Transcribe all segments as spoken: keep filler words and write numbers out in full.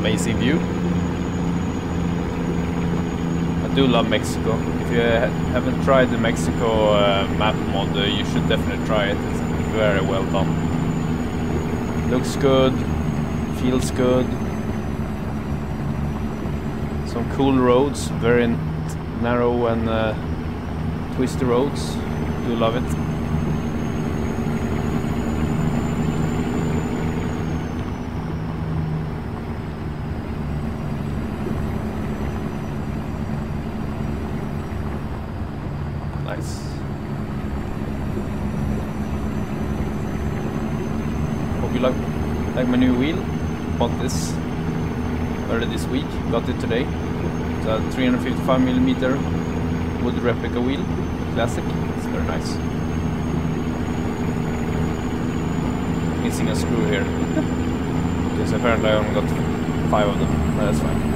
amazing view. I do love Mexico. If you ha haven't tried the Mexico uh, map mod, uh, you should definitely try it. It's very well done. Looks good, feels good. Some cool roads, very narrow and uh, twisty roads. Do love it. Nice. Hope you like like my new wheel. Bought this earlier this week. Got it today. It's a three hundred fifty-five millimeter wood replica wheel, classic. It's very nice. Missing a screw here. Because apparently I only got five of them. No, that's fine.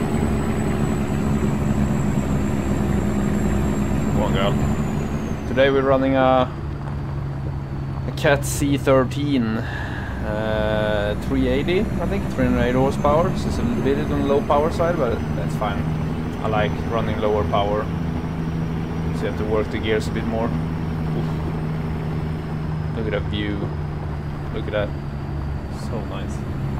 Go on, girl. Today we're running a, a Cat C thirteen uh, three eighty, I think, three hundred eighty horsepower. So it's a little bit on the low power side, but that's fine. I like running lower power, so you have to work the gears a bit more. Oof. Look at that view. Look at that. So nice.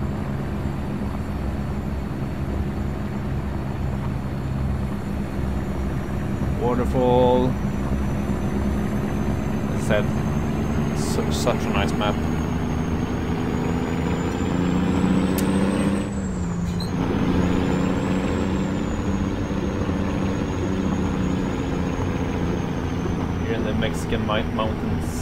Waterfall. As I said, su such a nice map. Here in the Mexican mountains.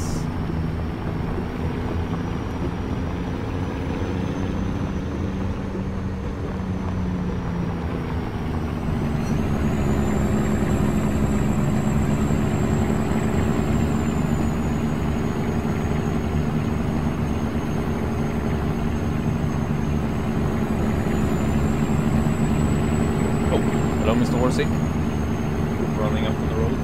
Hello, Mister Horsey. Running up on the road.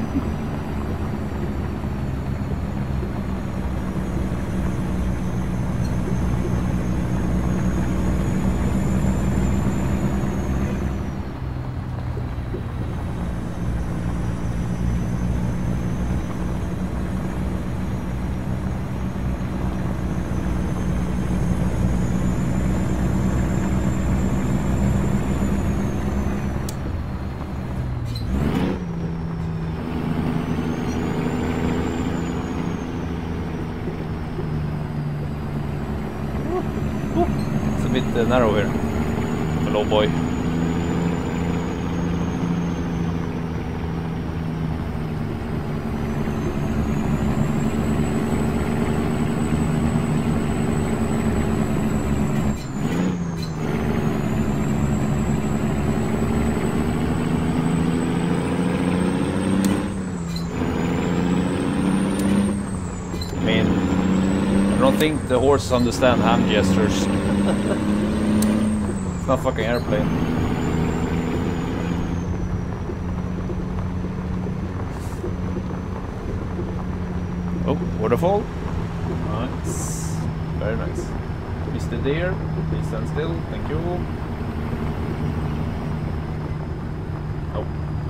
It's a bit uh, narrow here. Hello, boy. I mean, I don't think the horses understand hand gestures. It's not fucking airplane. Oh, waterfall. Nice. Very nice. Mister Deer, please stand still. Thank you. Oh.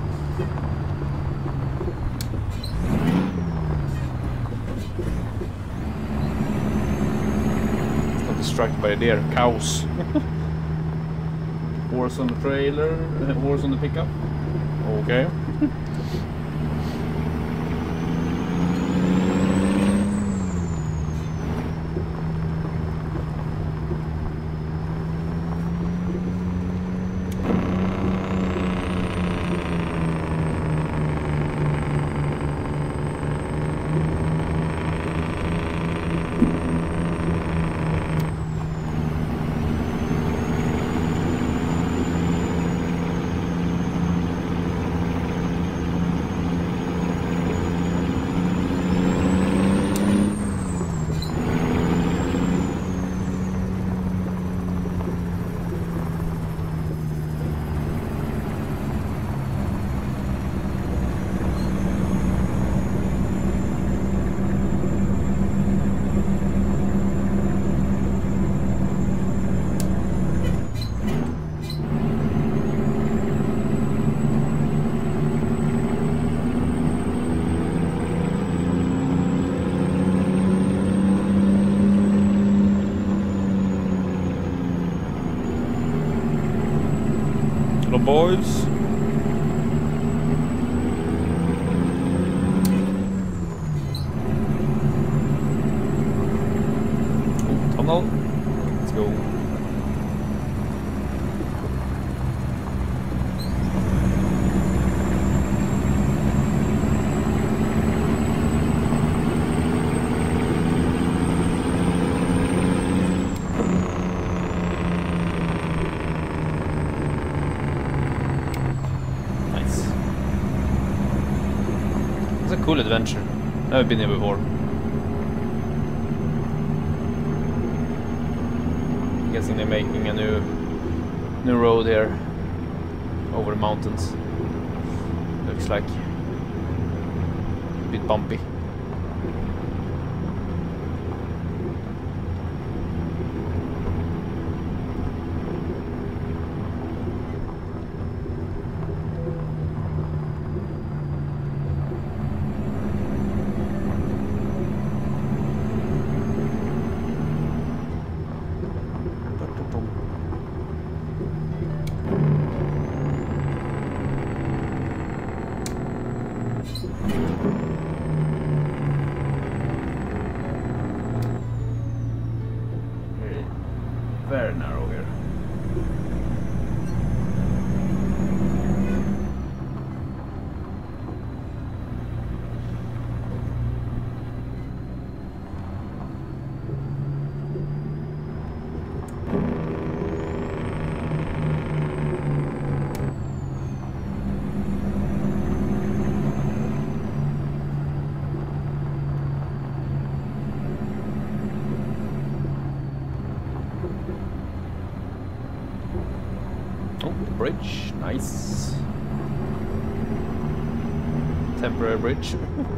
Distracted by a deer. Cows. Horse on the trailer. Uh, horse on the pickup. Okay. Hello, boys. Oh, tunnel. Let's go. Cool adventure. Never been here before. I'm guessing they're making a new new road here over the mountains. Looks like a bit bumpy. Very narrow here. Bridge, nice. Temporary bridge.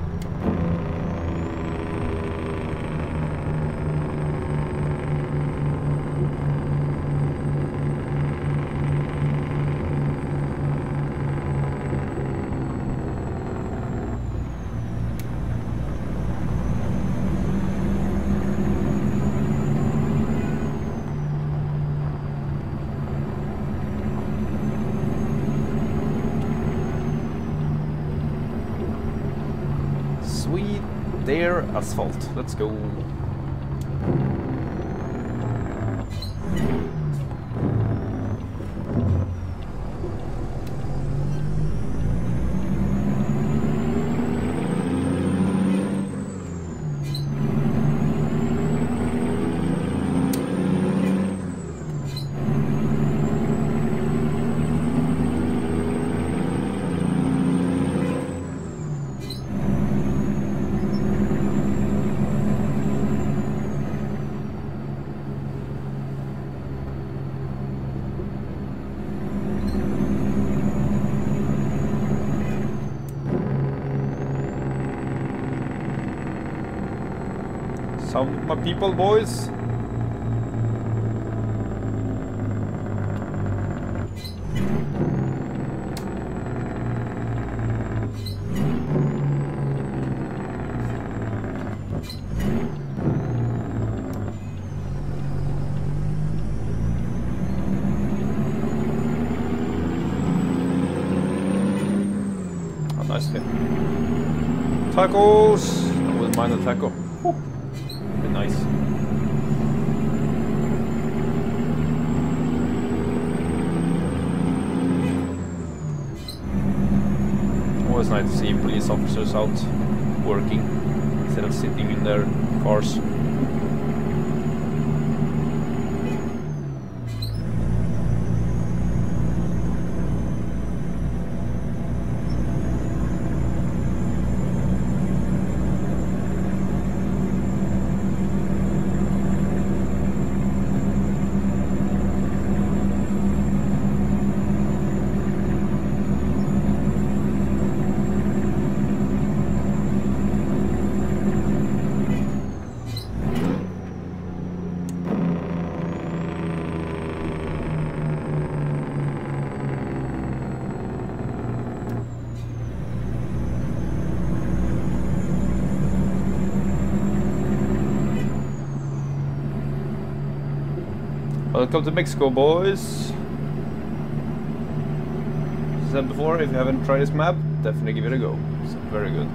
Sweet there asphalt. Let's go. Some of my people, boys. Oh, nice hit. Tacos! I wouldn't mind a taco. Woo. Nice. Always nice to see police officers out working instead of sitting in their cars. Welcome to Mexico, boys. I said before, if you haven't tried this map, definitely give it a go. It's very good.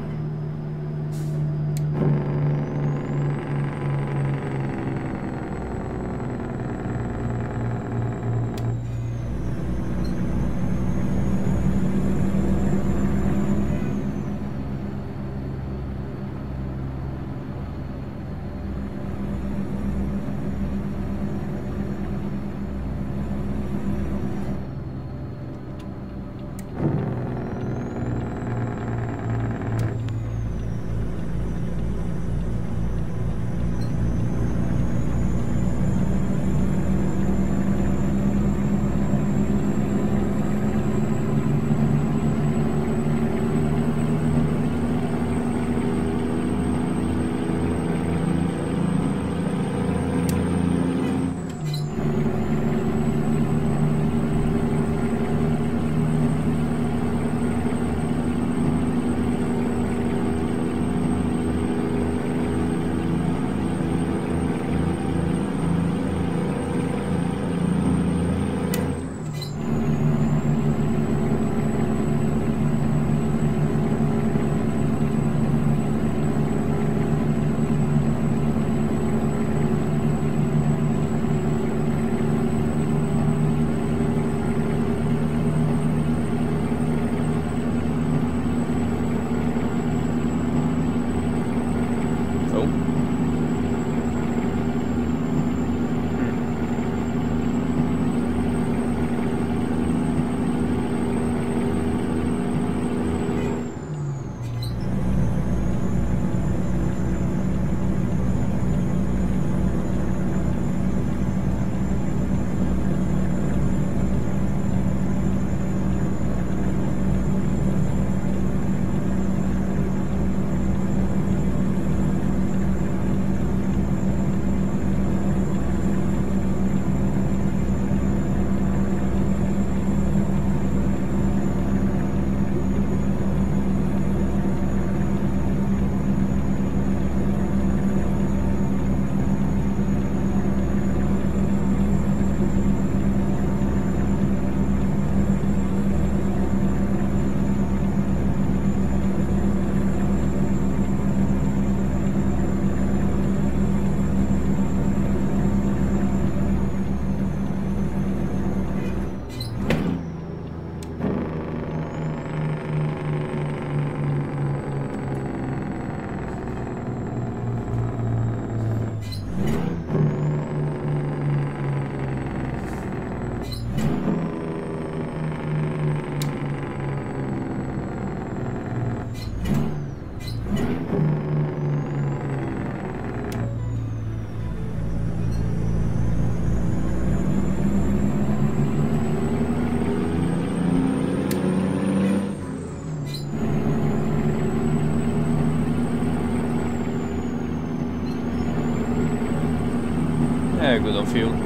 Yeah, good on fuel.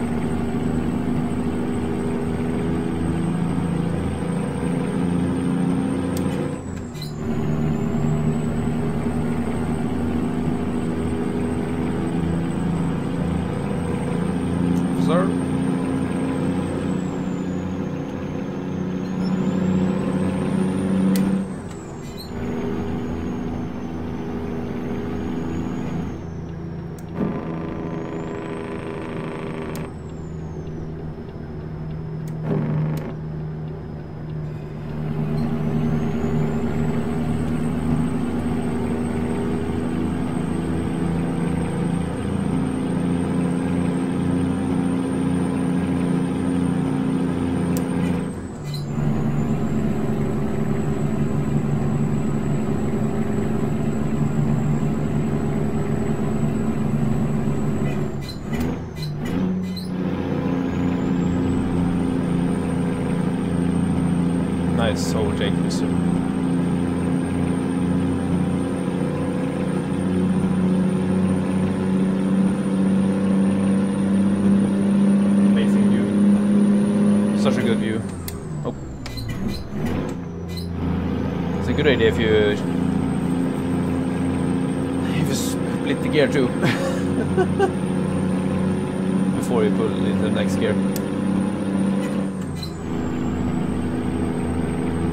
Sir? Nice overtake, mister. Amazing view. Such a good view. Oh. It's a good idea if you if you split the gear too before you put it into the next gear.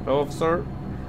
Hello, officer.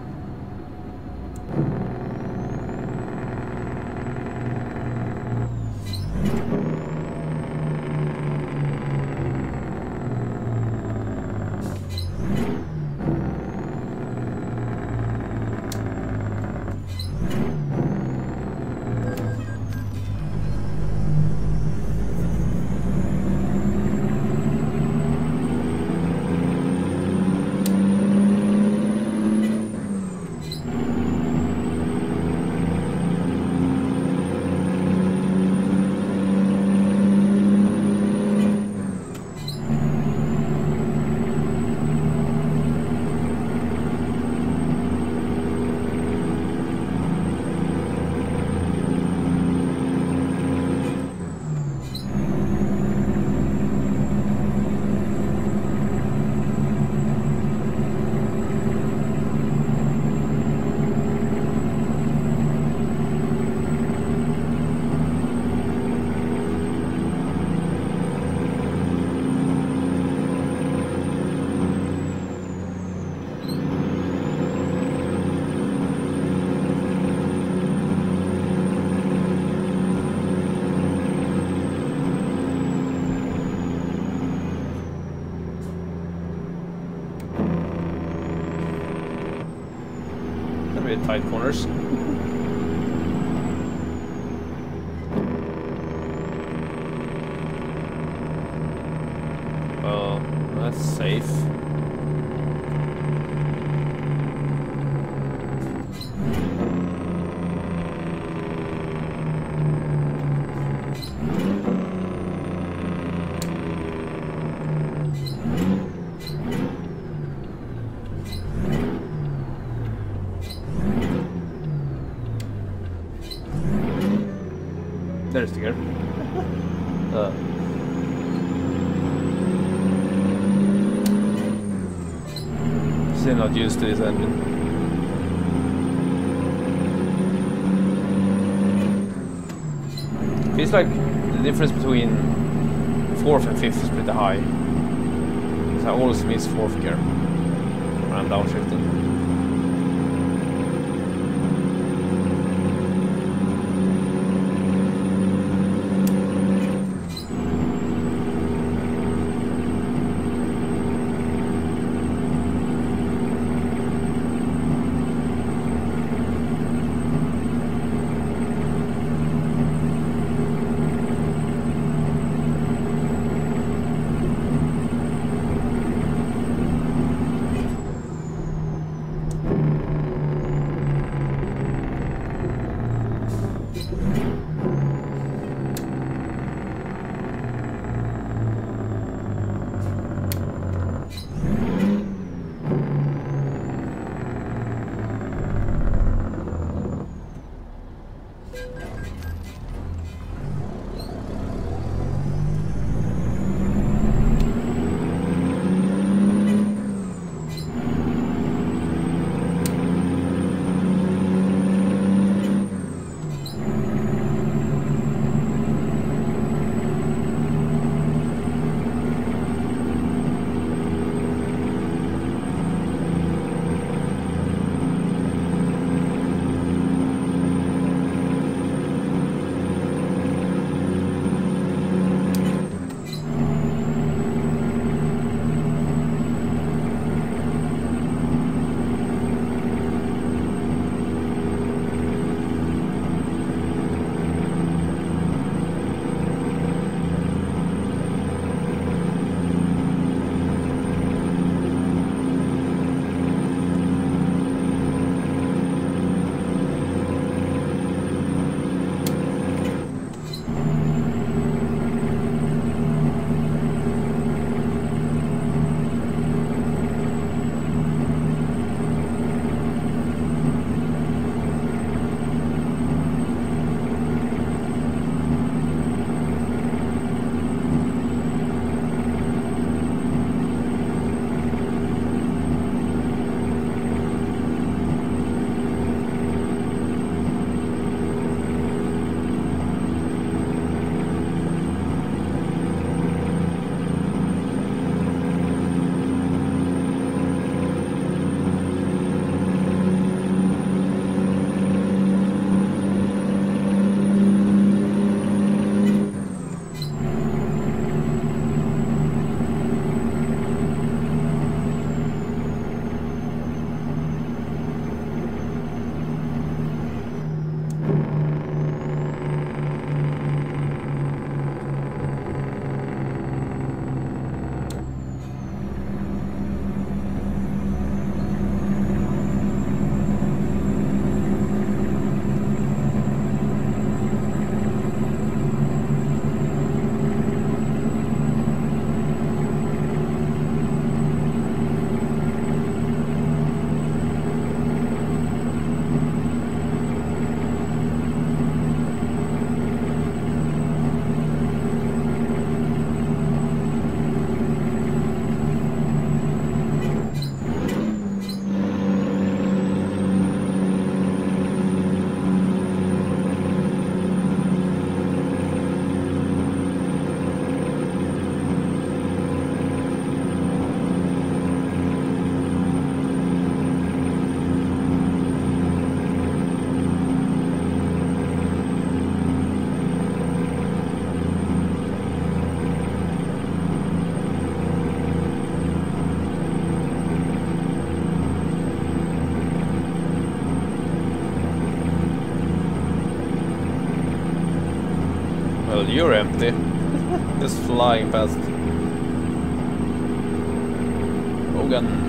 Tight corners. Well, that's safe. There's the gear. uh. Still not used to this engine. Feels like the difference between fourth and fifth is pretty high. So I always miss fourth gear when I'm downshifting. You're empty. Just flying past. Hogan.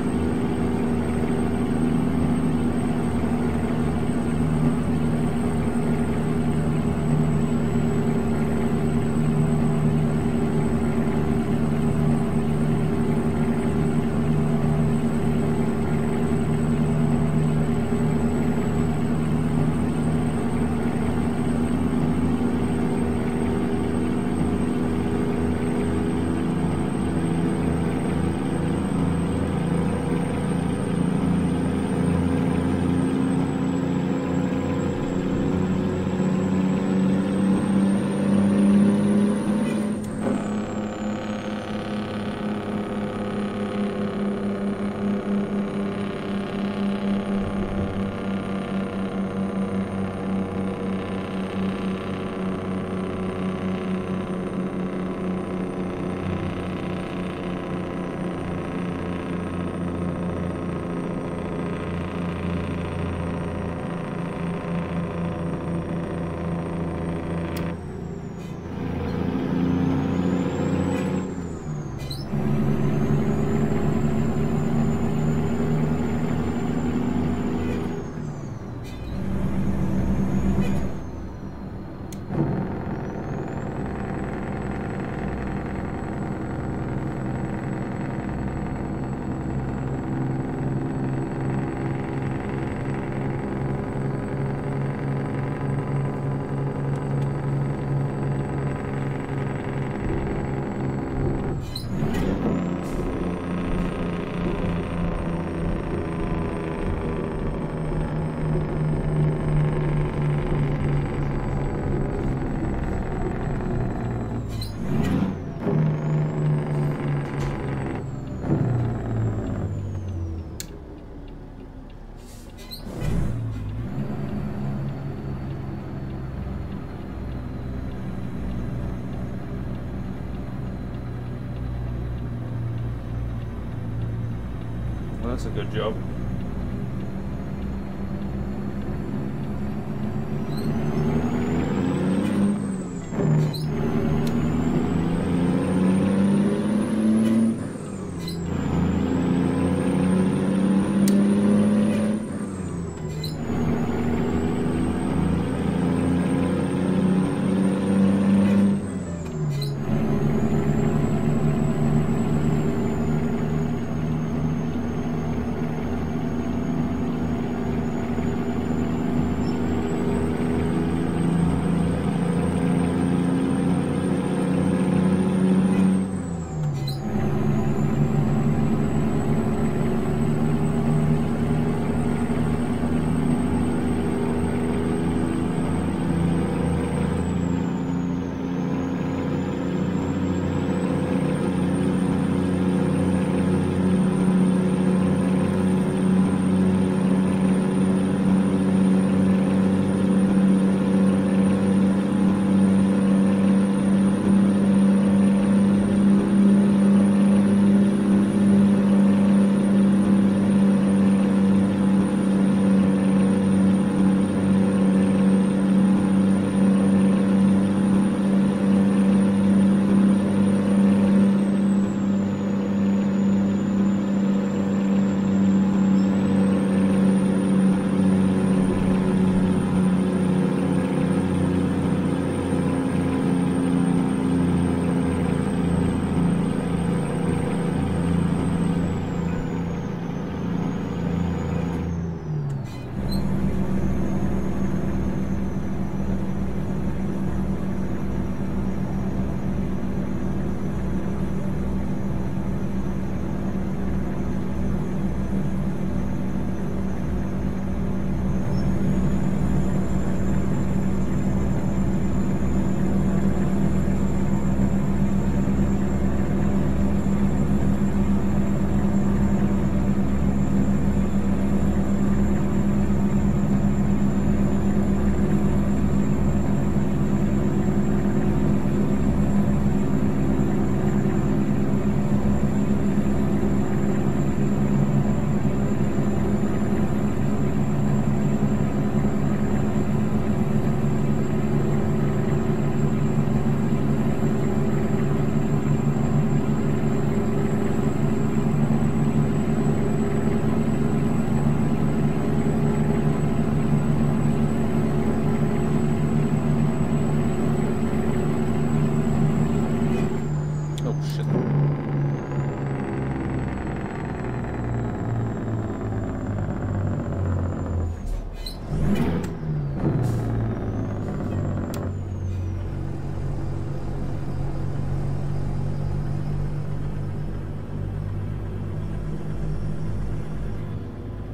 That's a good job.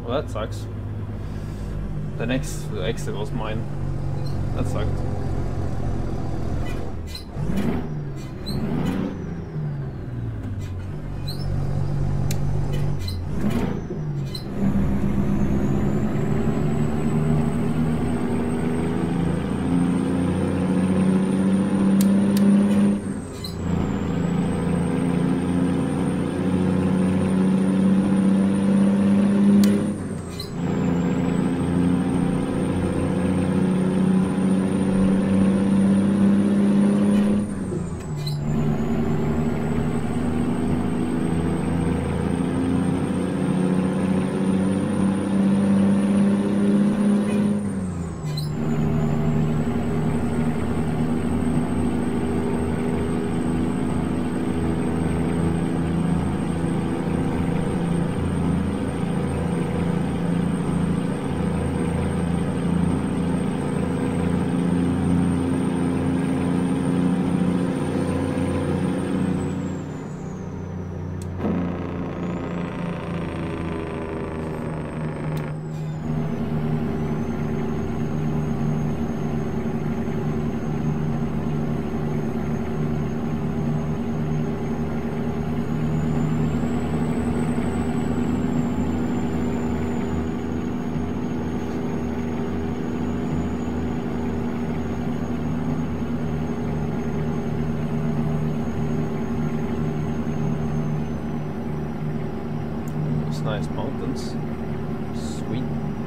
Well, that sucks. The next exit was mine. That sucked. Nice mountains. Sweet.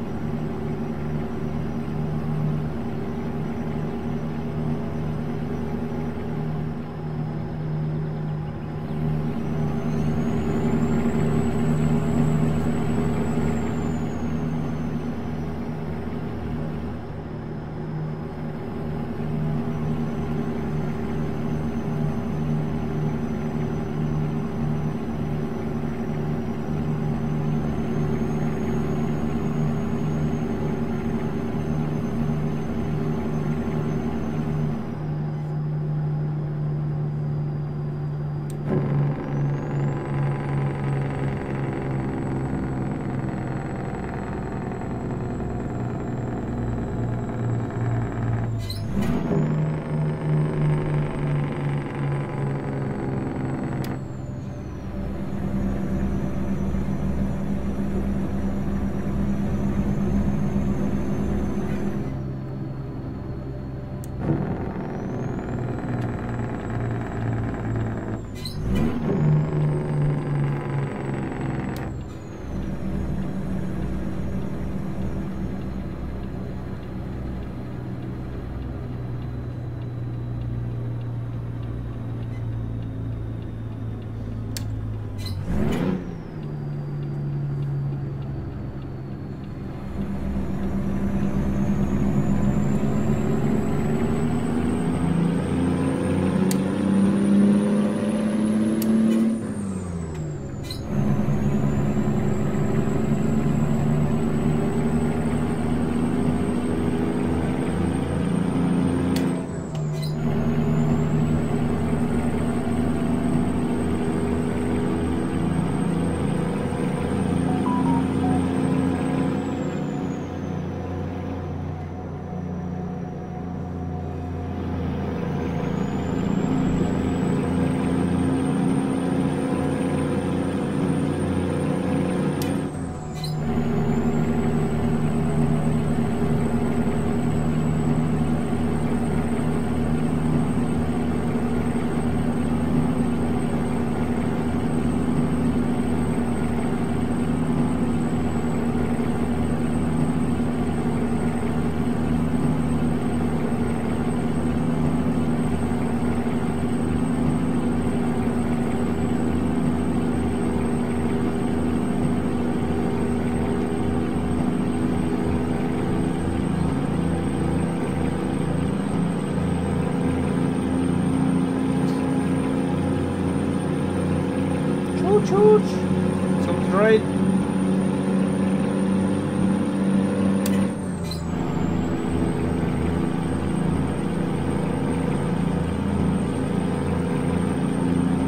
Chooch! Something right.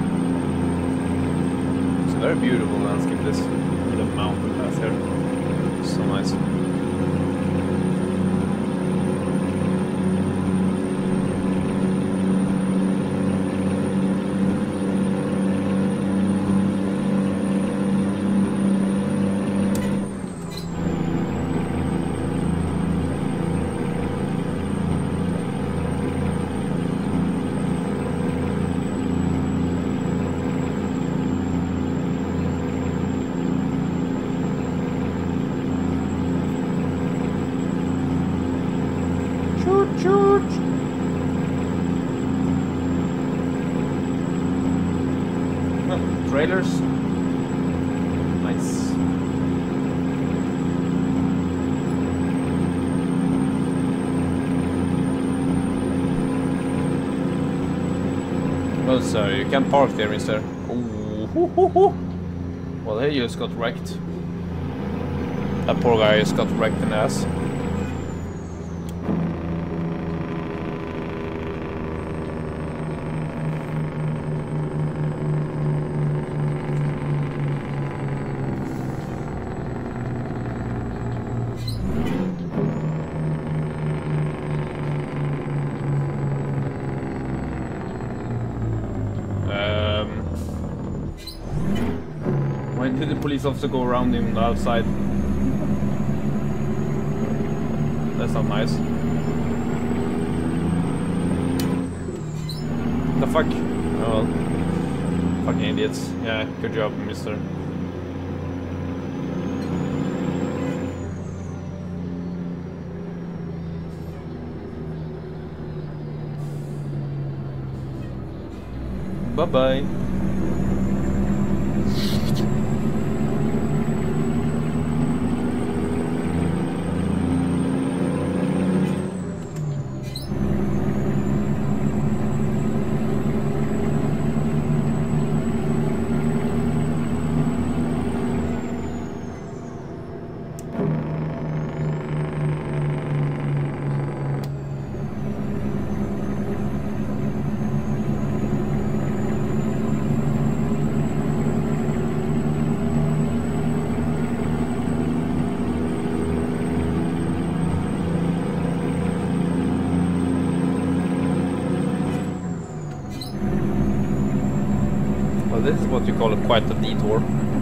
It's a very beautiful landscape, this little mountain pass here. So nice. Trailers. Nice. Well, sir, you can park there, mister. Ooh, hoo, hoo, hoo. Well, he just got wrecked. That poor guy just got wrecked in the ass. Did the police officer go around him on the outside? That's not nice. The fuck? Oh well. Fucking idiots. Yeah, good job, mister. Bye-bye. This is what you call it, quite a detour.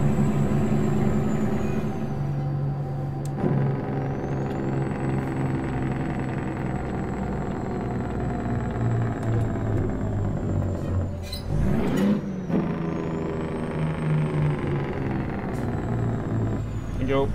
Thank you.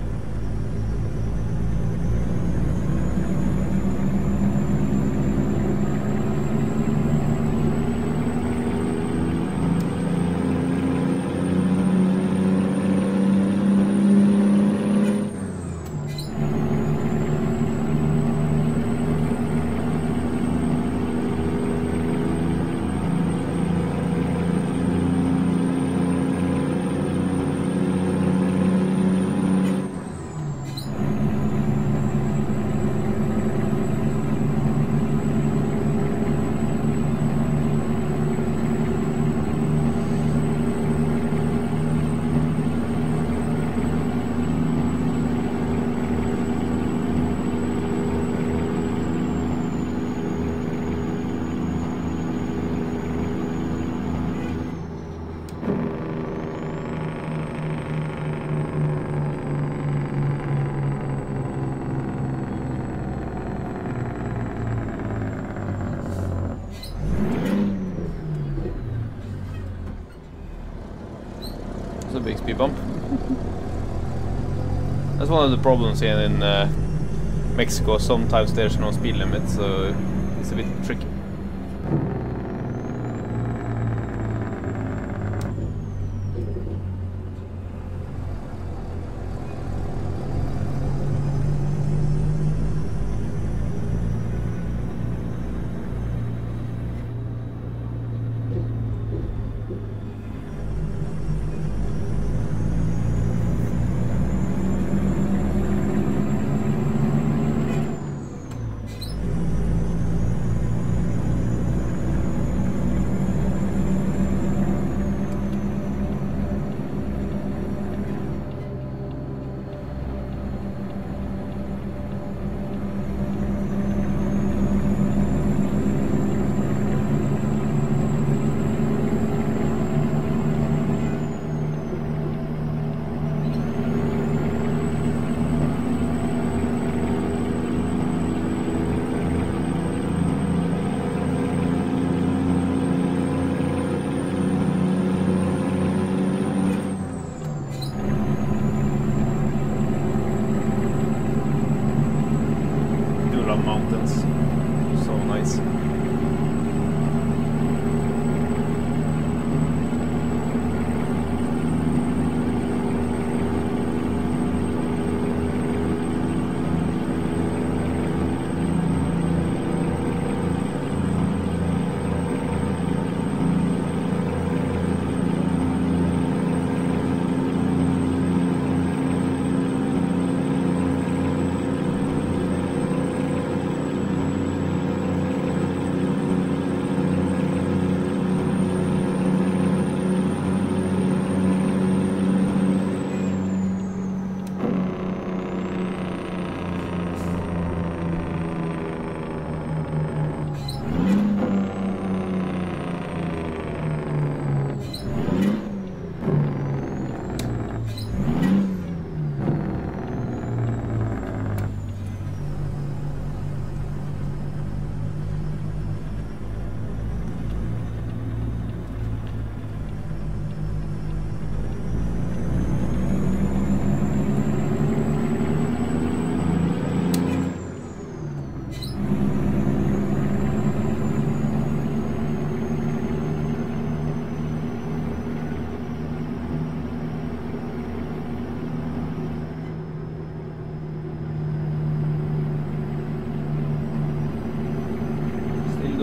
It's a big speed bump. That's one of the problems here in uh, Mexico. Sometimes there's no speed limit, so it's a bit tricky.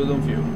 good on fuel.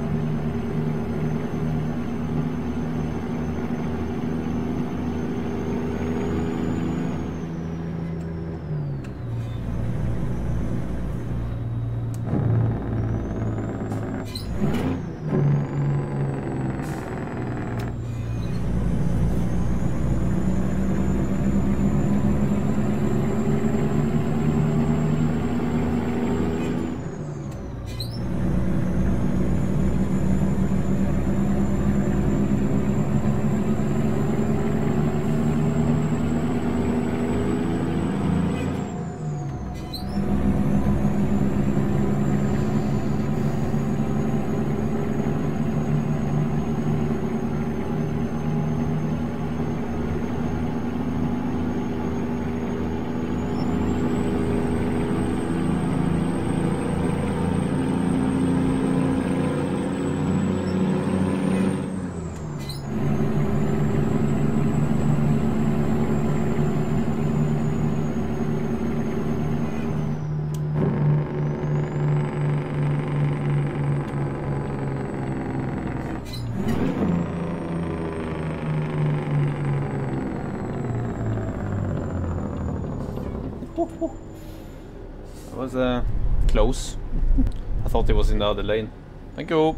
That was uh, close. I thought he was in the other lane. Thank you.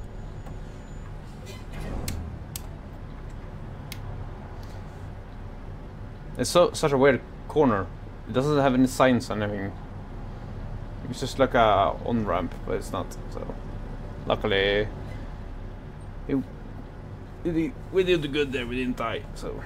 It's so such a weird corner. It doesn't have any signs or anything. It's just like a on ramp, but it's not. So luckily, it, it, we did good there. We didn't die. So.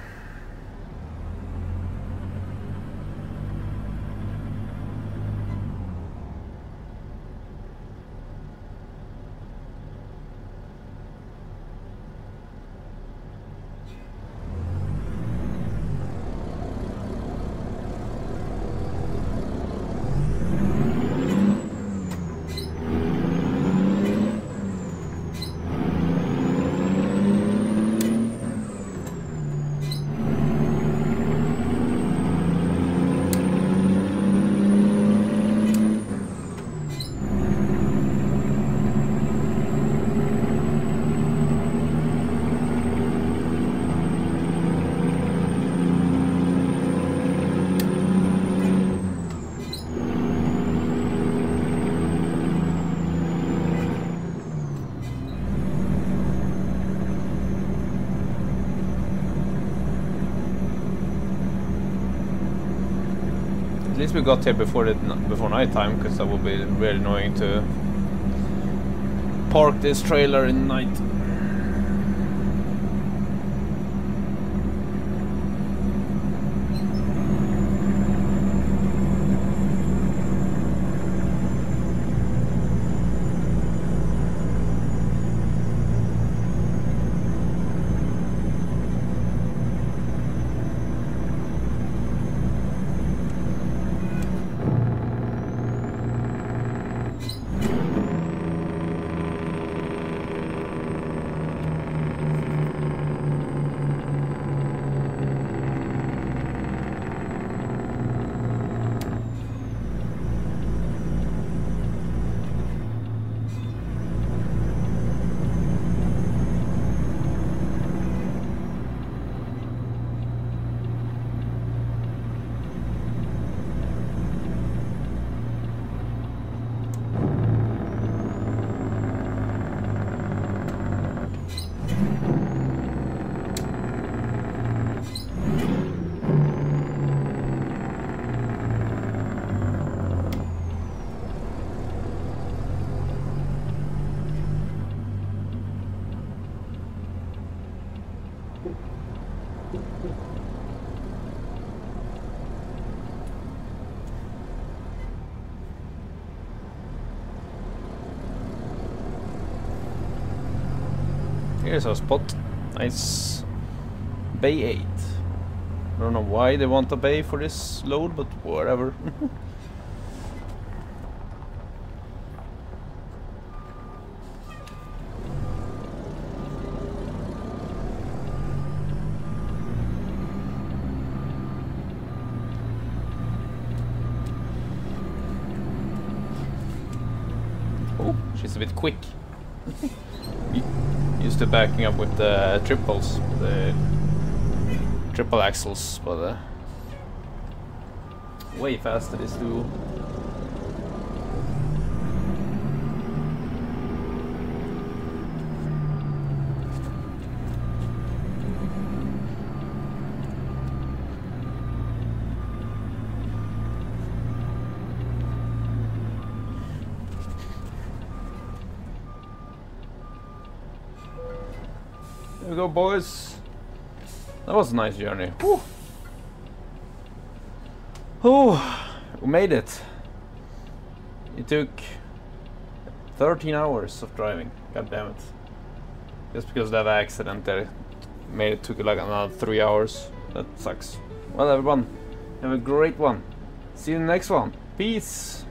At least we got here before the before night time, because that would be really annoying to park this trailer in night. Here's our spot. Nice. Bay eight. I don't know why they want a bay for this load, but whatever. Oh, she's a bit quick. Used to backing up with the triples, the triple axles, but uh, way faster this duo. There we go, boys. That was a nice journey. Whew. Oh, we made it. It took thirteen hours of driving. God damn it. Just because of that accident there made it took like another three hours. That sucks. Well, everyone, have a great one. See you in the next one. Peace.